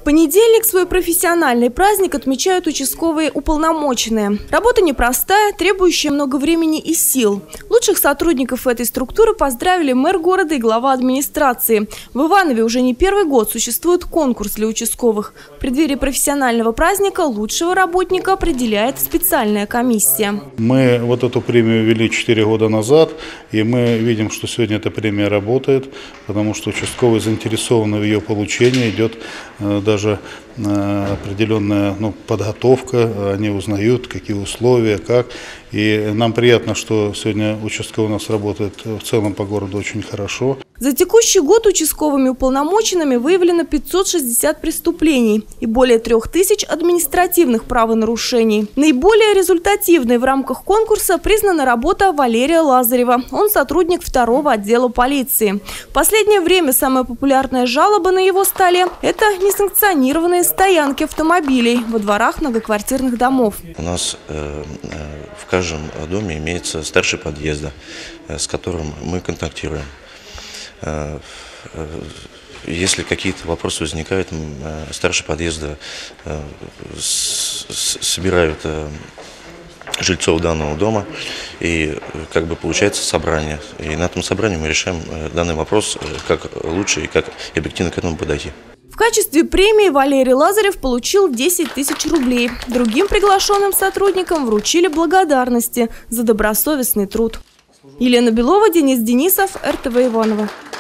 понедельник свой профессиональный праздник отмечают участковые уполномоченные. Работа непростая, требующая много времени и сил. Лучших сотрудников этой структуры поздравили мэр города и глава администрации. В Иванове уже не первый год существует конкурс для участковых. В преддверии профессионального праздника лучшего работника определяет специальная комиссия. Мы вот эту премию ввели 4 года назад, и мы видим, что сегодня эта премия работает, потому что участковые заинтересованы в ее получении, идет даже определенная подготовка, они узнают, какие условия, как. И нам приятно, что сегодня участковый у нас работает в целом по городу очень хорошо. За текущий год участковыми уполномоченными выявлено 560 преступлений и более 3000 административных правонарушений. Наиболее результативной в рамках конкурса признана работа Валерия Лазарева. Он сотрудник 2-го отдела полиции. В последнее время самая популярная жалоба на его столе – это несанкционированные стоянки автомобилей во дворах многоквартирных домов. У нас в каждом доме имеется старший подъезда, с которым мы контактируем. Если какие-то вопросы возникают, старшие подъезда собирают жильцов данного дома, и получается собрание. И на этом собрании мы решаем данный вопрос, как лучше и как объективно к этому подойти. В качестве премии Валерий Лазарев получил 10 000 рублей. Другим приглашенным сотрудникам вручили благодарности за добросовестный труд. Елена Белова, Денис Денисов, РТВ Иваново.